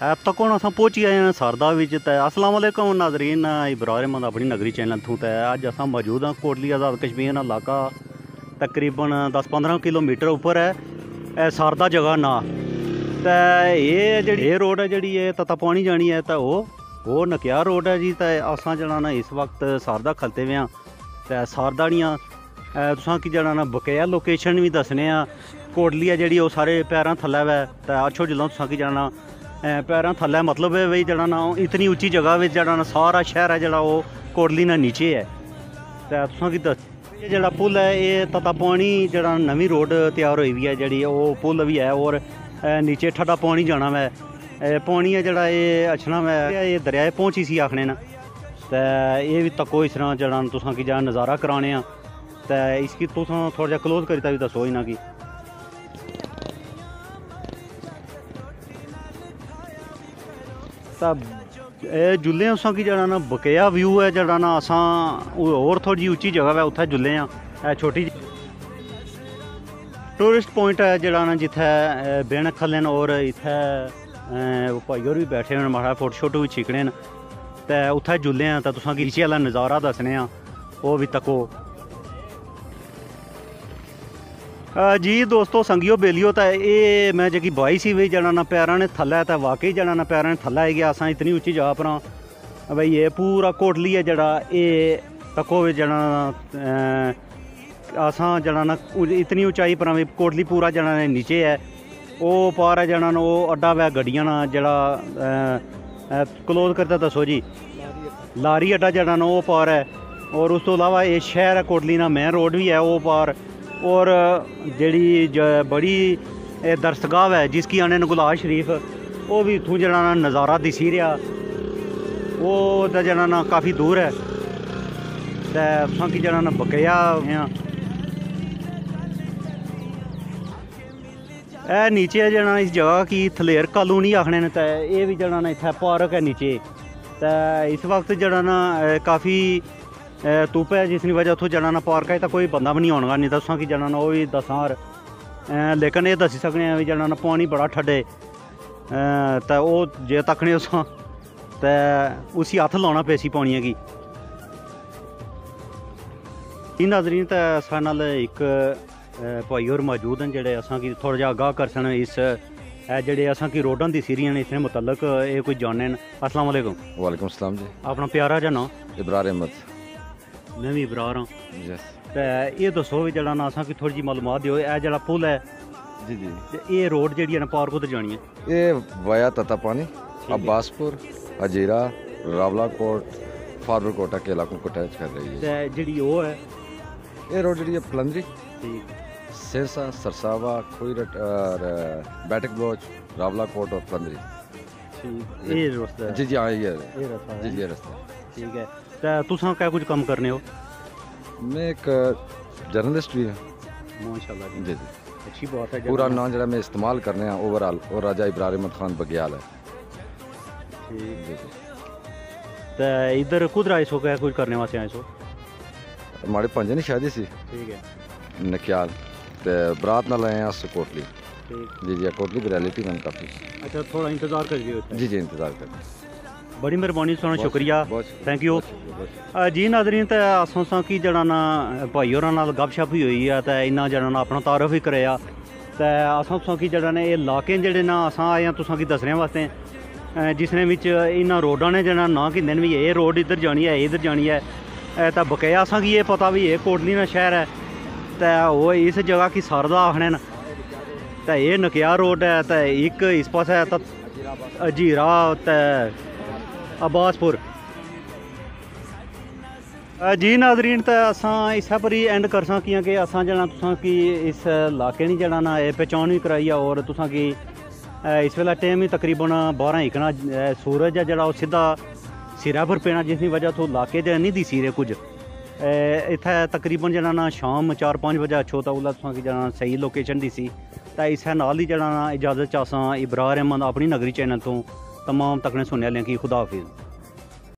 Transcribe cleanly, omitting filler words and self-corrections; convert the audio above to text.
App तक हूँ अस पहुंची गए हैं सारदा अस्सलाम वालेकुम नाजरीन, इब्रार अहमद अपनी नगरी चैनल थूं ते अज अस मौजूद हाँ कोटली आज़ाद कश्मीर इलाका तकरीबन 10-15 किलोमीटर उपर है सारदा जगह ना। तो ये रोड है जी तता पानी जानी है तो वो नकिया रोड है जी। तो अस जरा ना इस वक्त सारदा खलते हुए हाँ तो सारदा दियाँ तुसां की जरा ना बकाया लोकेशन भी दसने कोटली है जी सारे पैरों थल्लै वै। तो अच्छो जिलों तुसां की जरा पैरों थल्लै मतलब है बी जरा ना इतनी उच्ची जगह में जरा ना सारा शहर है जरा वो कोटली ना नीचे है। तो तुसां की दस ये जरा पुल है ये तता पानी जरा नवी रोड तैयार हुई भी है जी वो पुल भी है। और नीचे ठंडा पानी जाना वै पानी है जरा ये अच्छना वै ये दरिया पहुँची सी आखने न। तो ये भी तको इस तरह जरा तुसां की जरा नज़ारा कराने तो इसकी तुसां थोड़ा जा क्लोज करी भी दसो इन्ना की। जुल्ले उस की जरा ना बकाया व्यू है जरा ना असा और थोड़ी जी उच्ची जगह है उत्थे जुल्ले छोटी टूरिस्ट पॉइंट है जरा ना जिथे बेन खले न और इत्थे भाई होर भी बैठे न माड़ा फोटो शोटो भी छिकने न। तो उत्थे जुल्ले तो तुसां गी नीचे आह्ला नज़ारा दसने वो भी तको। जी दोस्तों संगियो बेलियो तो ये मैं जी बाई सी भी जरा ना पैरों ने थल्लै तो वाकई जरा ना पैरों ने थल्लै आई गया असा इतनी उच्ची जगह पर भाई ये पूरा कोटली है जरा ये तको जरा असा जरा ना इतनी ऊंचाई पर कोटली पूरा जरा नीचे है वो पार है जरा वो अड्डा वै गड्डियां ना जरा क्लोज करता दसो जी लारी अड्डा जरा ना वो पार है। और उस तो अलावा ये शहर है कोटली ना मेन रोड भी है वो पार। और जी बड़ी दरसगाह है जिसकी आने गुलाब शरीफ वो भी इतों जरा ना नज़ारा दिसी रहा वो तो जरा ना काफ़ी दूर है। तो की जरा ना बकाया ए नीचे है जरा इस जगह की थलेर कॉलोनी आखने ने। तो ये भी जरा ना इतना पार्क है नीचे। तो इस वक्त जरा ना काफ़ी धुप्प है जिसकी वजह उतो जरा ना पार्क है तो कोई बंदा भी नहीं आना नहीं तो तुसां की जरा ना वो भी दसां लेकिन ये दसी सकने भी जरा ना पानी बड़ा ठड्डे तो वो जे तकने उस तो उसी हत्थ लाना पेसी पानी की। नाजरीन तो साढ़े नाल एक भाई होर मौजूद हैं जेह्ड़े असां की थोड़ा जा आगाह कर सन इस जेह्ड़े असां की रोडां दिसी रही इसने मुतलक ये कोई जाने न। अस्सलाम वालेकुम। वालेकुम सलाम जी। अपना प्यारा जा नाम? इब्रार अहमद। मैं भी इब्रार हाँ। यस। तो ये दसो भी जरा ना असां की थोड़ी जी मालूमात दियो ए जरा पुल है जी जी ये रोड जी है ना पार कुछ जानी है ये वाया तता पानी अब्बासपुर हजीरा रावला कोट फारवर कोटा के इलाकों को टच कर रही है। जी वो है ये रोड जी फलंदरी ठीक सिरसा सरसावा खुईरट और बैठक ब्लोच रावला कोट और फलंदरी ठीक ये रास्ता है। जी जी हाँ ये रास्ता जी ये रास्ता ठीक है। तो तुसां क्या कुछ कम करने हो? मैं एक जर्नलिस्ट भी हूँ माशाल्लाह जी जी अच्छी बात है। पूरा नाम जरा मैं इस्तेमाल करने हैं ओवरऑल और राजा इब्रार अहमद खान बग्याल है। ठीक तो इधर खुद आए सो क्या कुछ करने वास्ते आए सो? हमारे पंजे की शादी सी ठीक है नक्याल तो बरात ना लाए अस कोटली ठीक जी जी कोटली की रियलिटी मैंने काफ़ी। अच्छा थोड़ा इंतज़ार करिए जी जी इंतज़ार कर बड़ी मेहरबानी सुना शुक्रिया थैंक यू जी। नाजरीन तो असां की जरा ना भाई होर नाल गपशप ही हुई है तो इन्ना जरा ना अपना तारफ ही कराया। तो असां तुसां की जरा ने ये इलाके जेह्ड़े ना असां आए हैं तुसां की दसने वास्ते जिसने बिच इन्ना रोडां ने जरा ना कि भी ये रोड इधर जानी है इधर जानी है तो बकाया असां की ये पता भी ये कोटली ना शहर है तो वो इस जगह की सारदा आखने न। तो ये नकिया रोड है तो एक इस पास है तो हजीरा तो अब्बासपुर। जी नाजरीन तो असां इस पर ही एंड कर सकियां कि असां जना तुसां की इस इलाके नी जरा ना पहचान भी कराई है। और तुसां की इस वेला टाइम ही तकरीबन 12:01 सूरज है जरा सीधा सिरा पर पेना जिसकी वजह तो इलाके नहीं दिसी रहे कुछ इत्थे तकरीबन जरा ना शाम 4-5 बजे अच्छो तो उल्ला तुसां की जरा सही लोकेशन दिसी। तो इस नाल ही जरा ना इजाज़त असां इब्रार अहमद अपनी नगरी चैनल तो तमाम तकने सुनने वालें की खुदा हाफिज़।